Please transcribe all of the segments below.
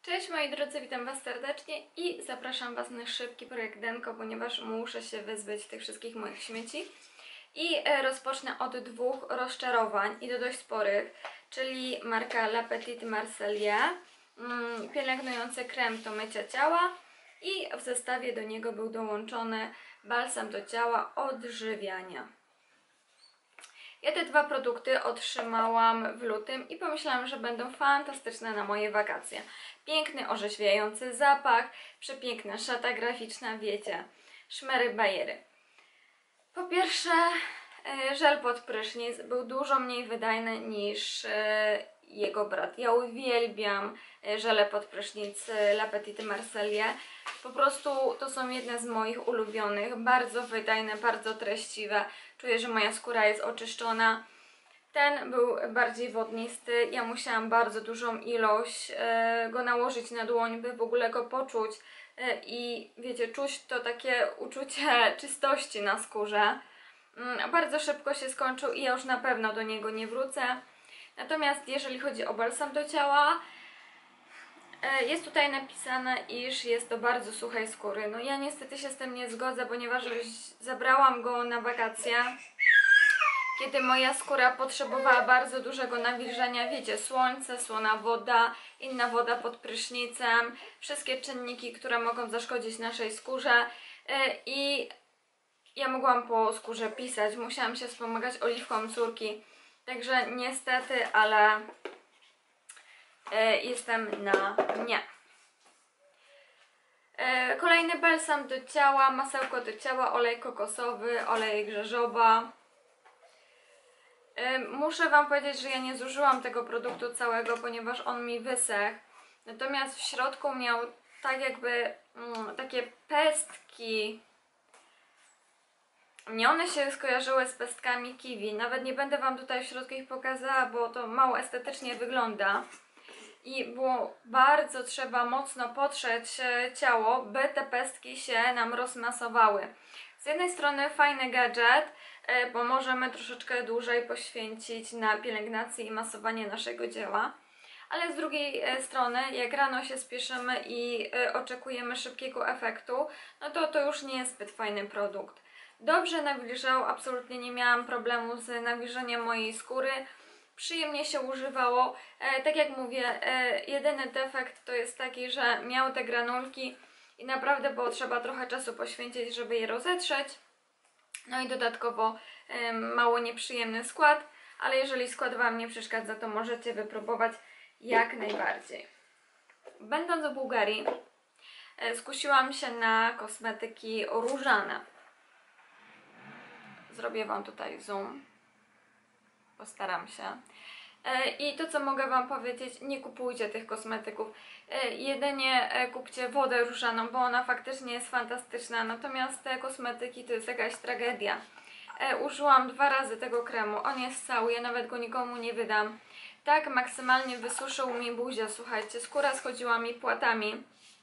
Cześć moi drodzy, witam Was serdecznie i zapraszam Was na szybki projekt Denko, ponieważ muszę się wyzbyć tych wszystkich moich śmieci. I rozpocznę od dwóch rozczarowań i to dość sporych, czyli marka La Petite Marseillais, pielęgnujący krem do mycia ciała i w zestawie do niego był dołączony balsam do ciała odżywiania. Ja te dwa produkty otrzymałam w lutym i pomyślałam, że będą fantastyczne na moje wakacje. Piękny, orzeźwiający zapach, przepiękna szata graficzna, wiecie, szmery bajery. Po pierwsze, żel pod prysznic był dużo mniej wydajny niż jego brat. Ja uwielbiam żele pod prysznic La Petite Marseillais. Po prostu to są jedne z moich ulubionych, bardzo wydajne, bardzo treściwe. Czuję, że moja skóra jest oczyszczona. Ten był bardziej wodnisty. Ja musiałam bardzo dużą ilość go nałożyć na dłoń, by w ogóle go poczuć. I wiecie, czuć to takie uczucie czystości na skórze. Bardzo szybko się skończył i ja już na pewno do niego nie wrócę. Natomiast jeżeli chodzi o balsam do ciała, jest tutaj napisane, iż jest do bardzo suchej skóry. No ja niestety się z tym nie zgodzę, ponieważ zabrałam go na wakacje, kiedy moja skóra potrzebowała bardzo dużego nawilżenia. Wiecie, słońce, słona woda, inna woda pod prysznicem, wszystkie czynniki, które mogą zaszkodzić naszej skórze. I ja mogłam po skórze pisać, musiałam się wspomagać oliwką córki. Także niestety, ale jestem na nie. Kolejny balsam do ciała, masełko do ciała, olej kokosowy, olej grzeżoba. Muszę Wam powiedzieć, że ja nie zużyłam tego produktu całego, ponieważ on mi wysechł. Natomiast w środku miał tak jakby takie pestki. Mnie one się skojarzyły z pestkami kiwi. Nawet nie będę Wam tutaj w środku ich pokazała, bo to mało estetycznie wygląda. I było bardzo trzeba mocno potrzeć ciało, by te pestki się nam rozmasowały. Z jednej strony fajny gadżet, bo możemy troszeczkę dłużej poświęcić na pielęgnację i masowanie naszego ciała. Ale z drugiej strony, jak rano się spieszymy i oczekujemy szybkiego efektu, no to już nie jest zbyt fajny produkt. Dobrze nawilżał, absolutnie nie miałam problemu z nawilżeniem mojej skóry. Przyjemnie się używało. Tak jak mówię, jedyny defekt to jest taki, że miał te granulki i naprawdę było trzeba trochę czasu poświęcić, żeby je rozetrzeć. No i dodatkowo mało nieprzyjemny skład, ale jeżeli skład Wam nie przeszkadza, to możecie wypróbować jak najbardziej. Będąc w Bułgarii, skusiłam się na kosmetyki różane. Zrobię Wam tutaj zoom. Postaram się. I to, co mogę Wam powiedzieć, nie kupujcie tych kosmetyków. Jedynie kupcie wodę różaną, bo ona faktycznie jest fantastyczna. Natomiast te kosmetyki to jest jakaś tragedia. Użyłam 2 razy tego kremu. On jest cały, ja nawet go nikomu nie wydam. Tak maksymalnie wysuszył mi buzię, słuchajcie. Skóra schodziła mi płatami.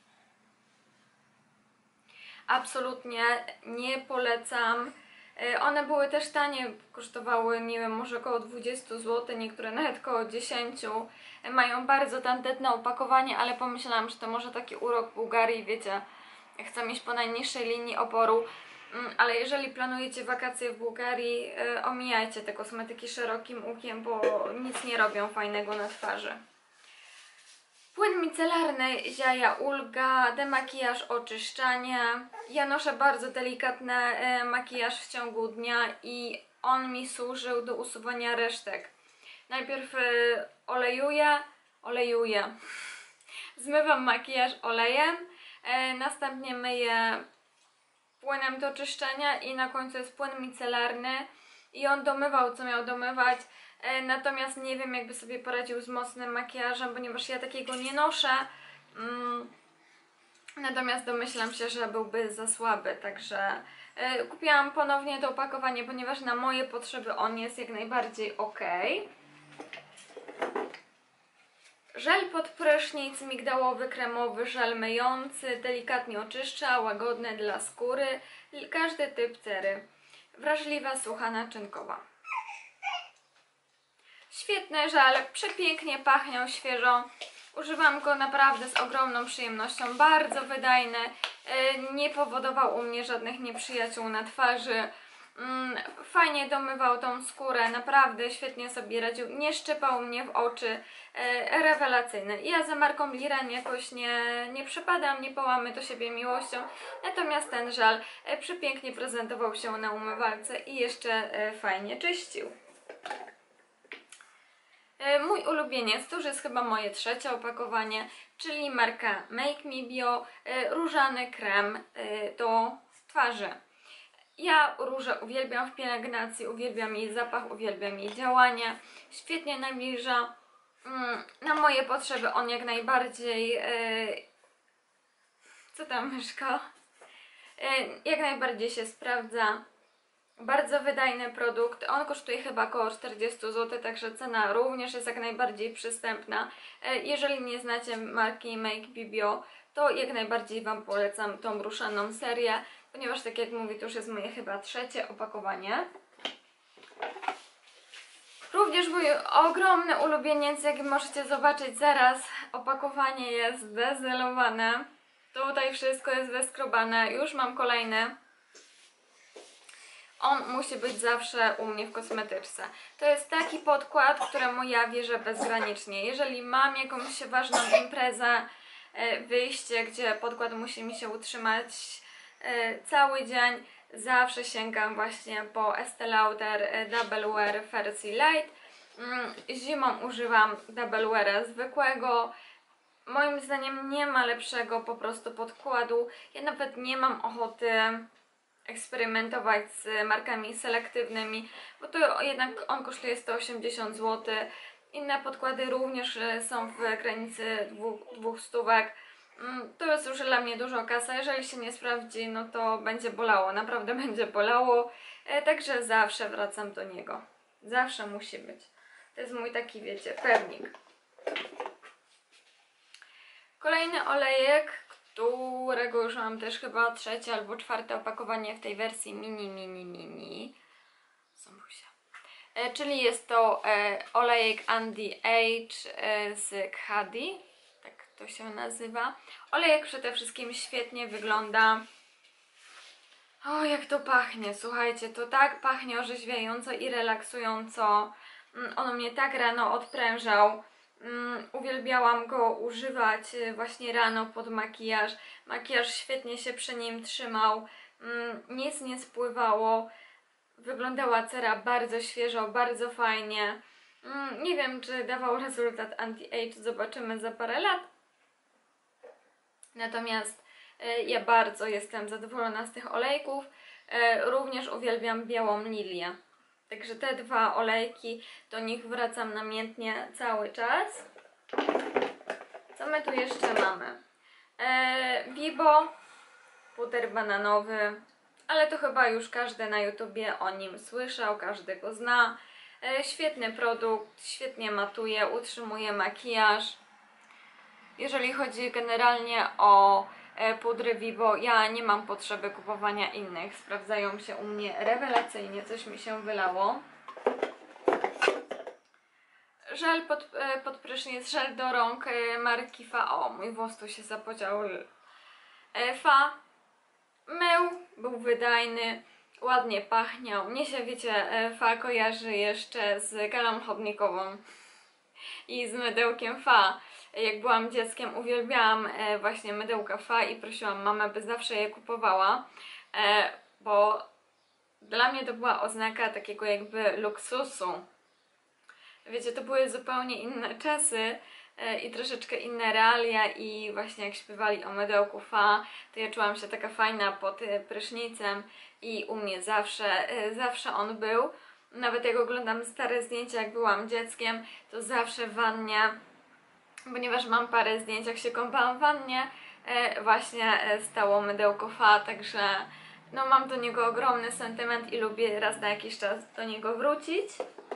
Absolutnie nie polecam. One były też tanie, kosztowały, nie wiem, może około 20 zł, niektóre nawet około 10. Mają bardzo tandetne opakowanie, ale pomyślałam, że to może taki urok Bułgarii, wiecie, chcę iść po najniższej linii oporu. Ale jeżeli planujecie wakacje w Bułgarii, omijajcie te kosmetyki szerokim łukiem, bo nic nie robią fajnego na twarzy. Płyn micelarny Ziaja Ulga, demakijaż, oczyszczanie. Ja noszę bardzo delikatny makijaż w ciągu dnia i on mi służył do usuwania resztek. Najpierw olejuję. Zmywam makijaż olejem, następnie myję płynem do czyszczenia i na końcu jest płyn micelarny i on domywał, co miał domywać. Natomiast nie wiem, jakby sobie poradził z mocnym makijażem, ponieważ ja takiego nie noszę. Natomiast domyślam się, że byłby za słaby, także kupiłam ponownie to opakowanie, ponieważ na moje potrzeby on jest jak najbardziej ok. Żel pod prysznic, migdałowy, kremowy, żel myjący, delikatnie oczyszcza, łagodny dla skóry, każdy typ cery. Wrażliwa, sucha, naczynkowa. Świetny żel, przepięknie pachniał świeżo. Używam go naprawdę z ogromną przyjemnością, bardzo wydajny, nie powodował u mnie żadnych nieprzyjaciół na twarzy. Fajnie domywał tą skórę, naprawdę świetnie sobie radził, nie szczypał mnie w oczy, rewelacyjny. Ja za marką Liren jakoś nie przepadam, nie pałamy do siebie miłością, natomiast ten żal przepięknie prezentował się na umywalce i jeszcze fajnie czyścił. Mój ulubieniec, to już jest chyba moje trzecie opakowanie, czyli marka Make Me Bio, różany krem do twarzy. Ja różę uwielbiam w pielęgnacji, uwielbiam jej zapach, uwielbiam jej działanie. Świetnie nawilża. Na moje potrzeby on jak najbardziej... Co tam, myszko? Jak najbardziej się sprawdza. Bardzo wydajny produkt. On kosztuje chyba około 40 zł, także cena również jest jak najbardziej przystępna. Jeżeli nie znacie marki Make Me Bio, to jak najbardziej Wam polecam tą ruszaną serię, ponieważ tak jak mówię, to już jest moje chyba trzecie opakowanie. Również mój ogromny ulubieniec, jak możecie zobaczyć zaraz, opakowanie jest zdezelowane. Tutaj wszystko jest weskrobane, już mam kolejny. On musi być zawsze u mnie w kosmetyczce. To jest taki podkład, któremu ja wierzę bezgranicznie. Jeżeli mam jakąś ważną imprezę, wyjście, gdzie podkład musi mi się utrzymać cały dzień, zawsze sięgam właśnie po Estée Lauder Double Wear Fancy Light. Zimą używam Double Weara zwykłego. Moim zdaniem nie ma lepszego po prostu podkładu. Ja nawet nie mam ochoty eksperymentować z markami selektywnymi, bo to jednak on kosztuje 180 zł. Inne podkłady również są w granicy 200 stówek. To jest już dla mnie dużo kasa. Jeżeli się nie sprawdzi, no to będzie bolało, naprawdę będzie bolało. Także zawsze wracam do niego. Zawsze musi być. To jest mój taki, wiecie, pewnik. Kolejny olejek, którego już mam też chyba trzecie albo czwarte opakowanie w tej wersji mini. Czyli jest to olejek Anti-Age z Khadi, tak to się nazywa. Olejek przede wszystkim świetnie wygląda. O, jak to pachnie, słuchajcie, to tak pachnie orzeźwiająco i relaksująco. On mnie tak rano odprężał. Uwielbiałam go używać właśnie rano pod makijaż. Makijaż świetnie się przy nim trzymał, nic nie spływało. Wyglądała cera bardzo świeżo, bardzo fajnie. Nie wiem, czy dawał rezultat anti-age, zobaczymy za parę lat. Natomiast ja bardzo jestem zadowolona z tych olejków. Również uwielbiam białą lilię. Także te dwa olejki, do nich wracam namiętnie cały czas. Co my tu jeszcze mamy? Vibo, puder bananowy, ale to chyba już każdy na YouTubie o nim słyszał, każdy go zna. Świetny produkt, świetnie matuje, utrzymuje makijaż. Jeżeli chodzi generalnie o pudry Vibo, ja nie mam potrzeby kupowania innych. Sprawdzają się u mnie rewelacyjnie, coś mi się wylało. Żel pod prysznic, żel do rąk marki Fa. O, mój włos tu się zapodział. Fa. Mył, był wydajny, ładnie pachniał. Mnie się, wiecie, Fa kojarzy jeszcze z galą chodnikową i z mydełkiem Fa. Jak byłam dzieckiem, uwielbiałam właśnie mydełka Fa i prosiłam mamę, by zawsze je kupowała, bo dla mnie to była oznaka takiego jakby luksusu. Wiecie, to były zupełnie inne czasy i troszeczkę inne realia i właśnie jak śpiewali o mydełku Fa, to ja czułam się taka fajna pod prysznicem i u mnie zawsze on był. Nawet jak oglądam stare zdjęcia, jak byłam dzieckiem, to zawsze w wannie, ponieważ mam parę zdjęć, jak się kąpałam w wannie, właśnie stało mydełko Fa, także no mam do niego ogromny sentyment i lubię raz na jakiś czas do niego wrócić.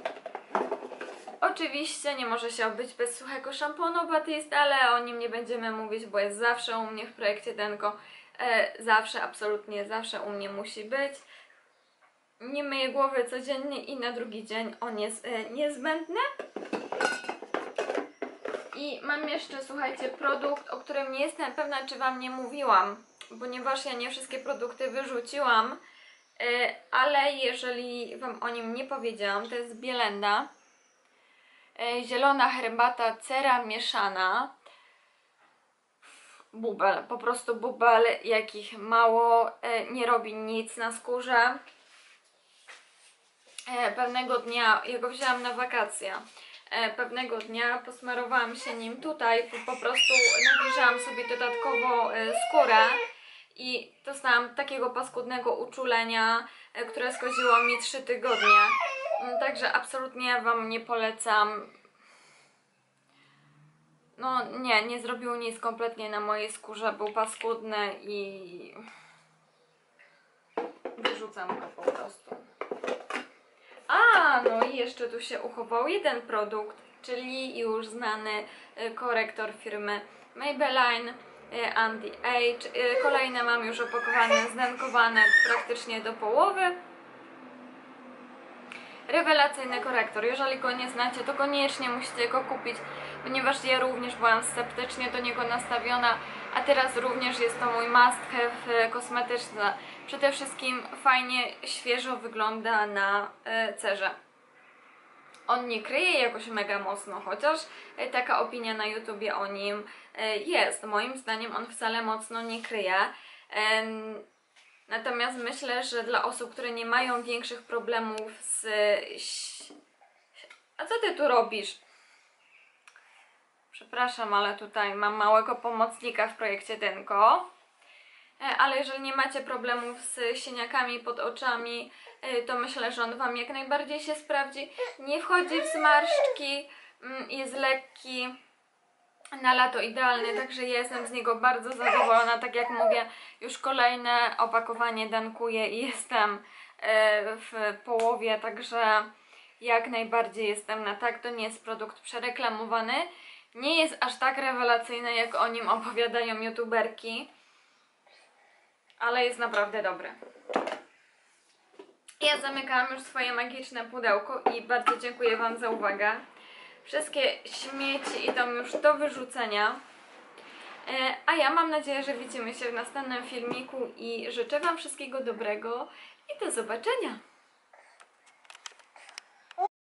Oczywiście nie może się obyć bez suchego szamponu Batiste, ale o nim nie będziemy mówić, bo jest zawsze u mnie w projekcie Denko. Zawsze, absolutnie zawsze u mnie musi być. Nie myję głowy codziennie i na drugi dzień on jest niezbędny. I mam jeszcze, słuchajcie, produkt, o którym nie jestem pewna, czy Wam nie mówiłam, ponieważ ja nie wszystkie produkty wyrzuciłam, ale jeżeli Wam o nim nie powiedziałam, to jest Bielenda. Zielona herbata cera mieszana. Bubel, po prostu bubel, jakich mało, nie robi nic na skórze. Pewnego dnia, ja go wzięłam na wakacje, pewnego dnia posmarowałam się nim tutaj, po prostu nawilżałam sobie dodatkowo skórę i dostałam takiego paskudnego uczulenia, które skoziło mi 3 tygodnie. Także absolutnie Wam nie polecam. No nie zrobił nic kompletnie na mojej skórze, był paskudny i wyrzucam go po prostu. No i jeszcze tu się uchował jeden produkt, czyli już znany korektor firmy Maybelline Anti-Age. Kolejne mam już opakowane, zdenkowane praktycznie do połowy. Rewelacyjny korektor. Jeżeli go nie znacie, to koniecznie musicie go kupić, ponieważ ja również byłam sceptycznie do niego nastawiona, a teraz również jest to mój must have kosmetyczny. Przede wszystkim fajnie, świeżo wygląda na cerze. On nie kryje jakoś mega mocno, chociaż taka opinia na YouTubie o nim jest. Moim zdaniem on wcale mocno nie kryje. Natomiast myślę, że dla osób, które nie mają większych problemów z... A co ty tu robisz? Przepraszam, ale tutaj mam małego pomocnika w projekcie Denko. Ale jeżeli nie macie problemów z siniakami pod oczami, to myślę, że on Wam jak najbardziej się sprawdzi. Nie wchodzi w zmarszczki, jest lekki, na lato idealny, także jestem z niego bardzo zadowolona. Tak jak mówię, już kolejne opakowanie dankuję i jestem w połowie, także jak najbardziej jestem na tak. To nie jest produkt przereklamowany, nie jest aż tak rewelacyjny, jak o nim opowiadają youtuberki, ale jest naprawdę dobry. Ja zamykałam już swoje magiczne pudełko i bardzo dziękuję Wam za uwagę. Wszystkie śmieci idą już do wyrzucenia. A ja mam nadzieję, że widzimy się w następnym filmiku i życzę Wam wszystkiego dobrego i do zobaczenia!